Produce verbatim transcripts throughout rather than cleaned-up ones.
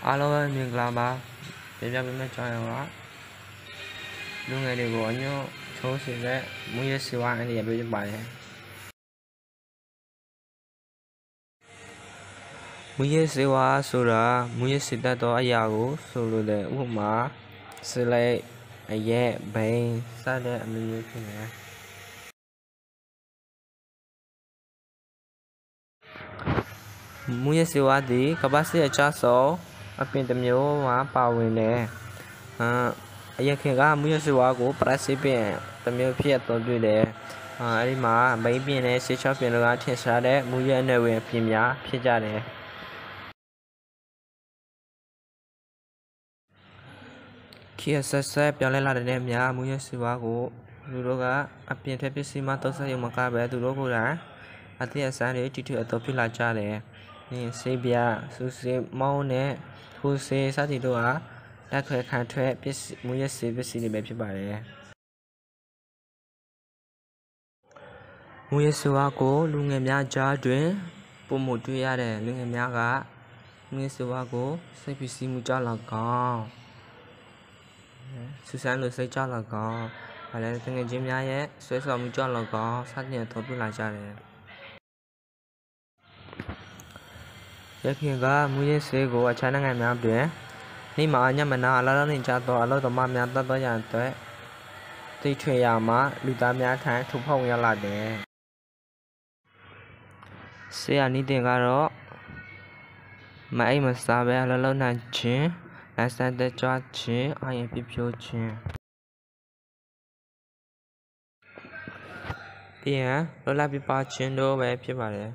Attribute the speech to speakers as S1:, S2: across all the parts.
S1: အားလုံးပဲမင်္ဂလာပါပြပြပေးမယ့်ကြောင်းရောလူငယ်တွေကိုအညွှန်းထိုးစေတဲ့မူရစီဝါအန်ဒီရဖြစ်ပါတယ်မူရစီဝါဆိုတာမူရစီတတ်သောအရာကိုဆိုလိုတဲ့ဥပမာစလိုက်အရက်ဘိန်းစတဲ့အမျိုးမျိုးဖြစ်နေတယ်မူရစီဝါသည်ကပ္ပစီအချဆောအပင်တစ်မျိုးမှာပါဝင်တယ်အအရက်ခင်ကမူရစီဝါကိုပရက်စီပင်တစ်မျိုးဖြစ်အသုံးပြုတယ်အဲဒီမှာဘိန်းပင်နဲ့ဆေးချောပင်တို့ကထင်ရှားတဲ့မူရအနက်ဝင်ပင်များဖြစ်ကြတယ်ခေတ်ဆက်ဆက်ပြောင်းလဲလာတဲ့များမူရစီဝါကိုလူတို့ကအပြင်ထက်ပစ္စည်းမှသုံးစွဲရုံမကပဲသူတို့ကိုယ်တိုင်အသည့်အဆန်းတွေတီထွေအသုံးပြုလာကြတယ်ဆေးပြဆူဆေးမောင်းနဲ့ဖူဆေးစသည်တို့ဟာလက်ခွဲခံထွက်ပစ္စည်းမူရဆေးပစ္စည်းတွေပဲဖြစ်ပါတယ်မူရဆေးဝါးကိုလူငယ်များကြားတွင်ပုံမှုတွေ့ရတဲ့လူငယ်များကမူရဆေးဝါးကိုစိတ်ပစ္စည်းမှုကြောင့်၎င်းဆူဆန်းလိုစိတ်ကြောင့်၎င်းဘာလဲတငယ်ချင်းများရဲ့ဆွဲဆော်မှုကြောင့်၎င်းစသဖြင့်သုံးပြုလာကြတယ်ရခင်ကမူရဆေးကိုအခြားနိုင်ငံများတွင်နေမှာညမနာအလားလုံးနေကြသောအလို့သမားများတတ်သောရန်အတွက်သိထွေရမှာလူသားများထံထူဖောက်ဝင်ရောက်လာတယ်ဆေးရနီးတင်ကတော့မအိမ်မစားပဲအလုံးလုံးနိုင်ခြင်းလက်ဆက်တဲ့ကြွခြင်းအရင်ပြဖြိုးခြင်းပြီးရင်လောလပြပခြင်းတို့ပဲဖြစ်ပါတယ်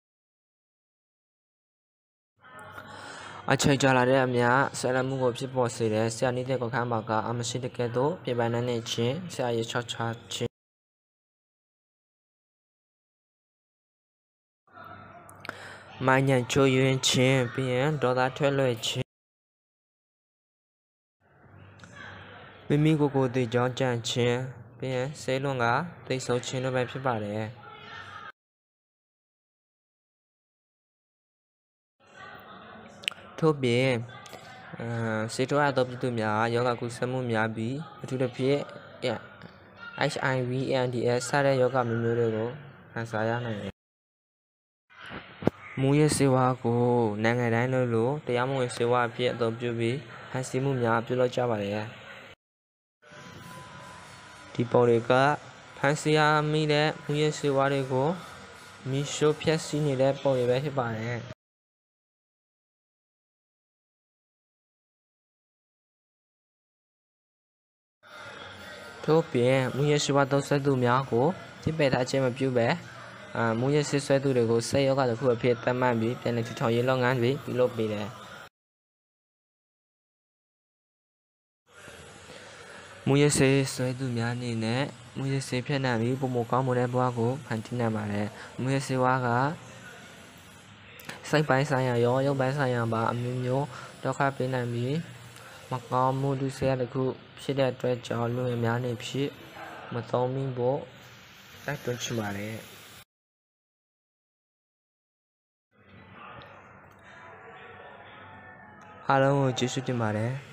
S1: အချိန်ကြာလာတဲ့အမြဆယ်လမှုကိုဖြစ်ပေါ်စေတဲ့ဆရာနေတဲ့ကောက်ခမ်းပါကအမရှိတကယ်တော့ပြပန်းနေခြင်းဆရာရဲ့ချောချခြင်းမိုင်းညံချိုးယွင်းခြင်းပြီးရင်ဒေါသထွက်လွှဲခြင်းမိမိကိုယ်ကိုယ်သိကြောင်းကြံ့ခြင်းပြီးရင်ဆေးလွန်ကသိဆုံးခြင်းတို့ပဲဖြစ်ပါတယ်ထို့ပြင်ဆေးထိုးအပ်သောပြည်သူများယောဂကုသမှုများပြီးအထူးသဖြင့် H I V AIDS စတဲ့ယောဂမျိုးမျိုးတွေကိုခံစားရနိုင်တယ်မူရဆေးဝါးကိုနိုင်ငံတိုင်းလို့လို့တရားမဝင်ဆေးဝါးအဖြစ်အသုံးပြုပြီးဖန်ဆီးမှုများပြုလုပ်ကြပါတယ်ဒီပုံတွေကဖန်ဆီးရမိတဲ့မူရဆေးဝါးတွေကိုမီရှို့ဖျက်ဆီးနေတဲ့ပုံတွေပဲဖြစ်ပါတယ်ထို့ပြင်မူရဆေးဝါးသုံးစွဲသူများကိုပြစ်ပယ်ထားခြင်းမပြုဘဲအာမူရဆေးဆွဲသူတွေကိုစိတ်ရောဂါတစ်ခုအဖြစ်သတ်မှတ်ပြီးပြန်လည်ထူထောင်ရေးလုပ်ငန်းတွေပြုလုပ်ပေးတယ်မူရဆေးဆွဲသူများအနေနဲ့မူရဆေးဖြတ်နှံပြီးပုံမကောင်းမွန်တဲ့ဘဝကိုဖန်တီးနိုင်ပါတယ်မူရဆေးဝါးကစိတ်ပိုင်းဆိုင်ရာရောရုပ်ပိုင်းဆိုင်ရာပါအမျိုးမျိုးဒုက္ခပေးနိုင်ပြီးမကောင်းမှုဒုစရိုက်တစ်ခုဖြစ်တဲ့အတွက်ကြောင့်လူငယ်များနေဖြစ်မသုံးမိဖို့တိုက်တွန်းချင်ပါတယ်အားလုံးကိုကျေးဇူးတင်ပါတယ်